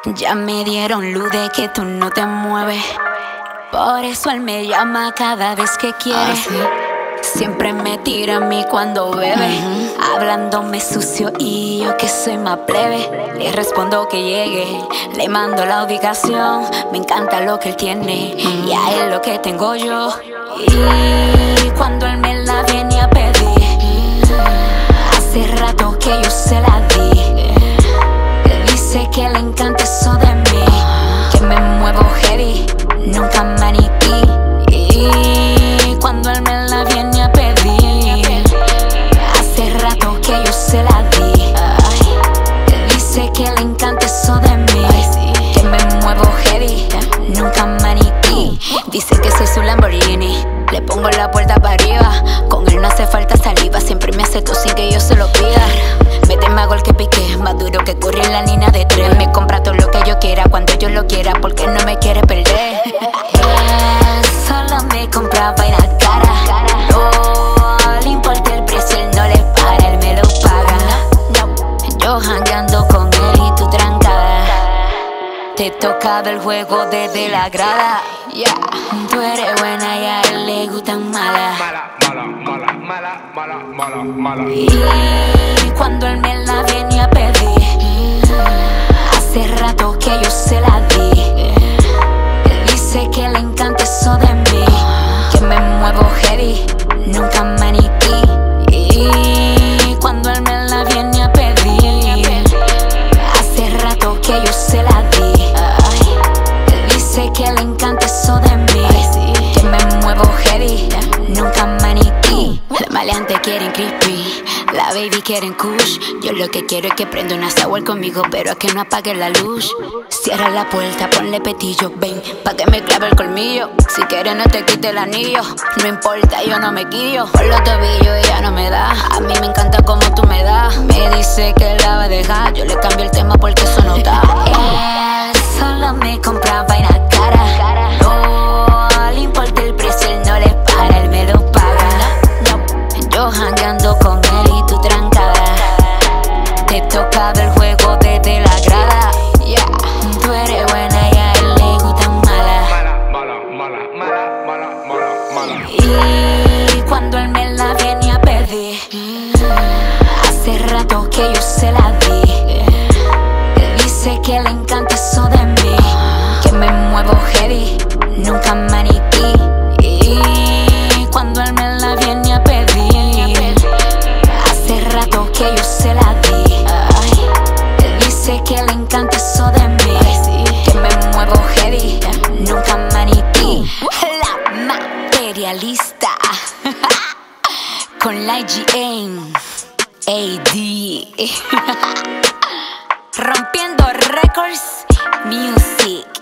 Ya me dieron luz de que tú no te mueves. Por eso él me llama cada vez que quiere. Siempre me tira a mí cuando bebe, hablándome sucio y yo que soy más plebe. Le respondo que llegue, le mando la ubicación. Me encanta lo que él tiene y a él lo que tengo yo. Y cuando él me la viene a pedir, hace rato que yo se la di. Dice que le encanta eso de mí, que me muevo heavy, nunca maniquí. Y cuando él me la viene a pedir, hace rato que yo se la di. Dice que le encanta eso de mí, que me muevo heavy, nunca maniquí. Dice que soy su Lamborghini, le pongo la puerta para arriba. Con él no hace falta saliva, siempre me acepto sin que yo se lo pida. Méteme a gol que pique, más duro que corre en la línea de tren. Me compra todo lo que yo quiera, cuando yo lo quiera, porque no me quiere perder. Solo me compra vaina cara. No le importa el precio, él no le para, él me lo paga. Yo jangueando con él y tú trancada. Te tocaba el juego desde la grada. Tú eres buena y a él le gustan malas. Y cuando él me la viene a pedir, hace rato que yo se la di. Dice que le encanta eso de mí, que me muevo heavy, nunca maniquí. Y cuando él me la viene a pedir, hace rato que yo se la di. Dice que le encanta eso de mí, que me muevo heavy, nunca maniquí. Los maleantes quieren crispy, la baby quieren kush. Yo lo que quiero es que prenda una sour conmigo, pero es que no apague la luz. Cierra la puerta, ponle petillo, ven, pa' que me clave el colmillo. Si quieres no te quite el anillo, no importa, yo no me quillo. Por los tobillos ella no me da, a mí me encanta como tú me das. Me dice que la va a dejar, yo le cambio el tema porque eso no da. Solo me compra vaina cara. No le importa el precio, él no le para, él me lo paga. Yo jangueando con él y tú trancada. Te tocaba el juego desde la grada. Tú eres buena y a él le gustan malas. Y cuando él me la viene a pedir, hace rato que yo se la di. Dice que le encanta eso de mí, que me muevo heavy, nunca maniquí. Y cuando él me la viene a pedir, hace rato que yo se la di. Dice que le encanta eso de mí, que me muevo heavy, nunca maniquí. La materialista con la IGN AD. Rompiendo Records Music.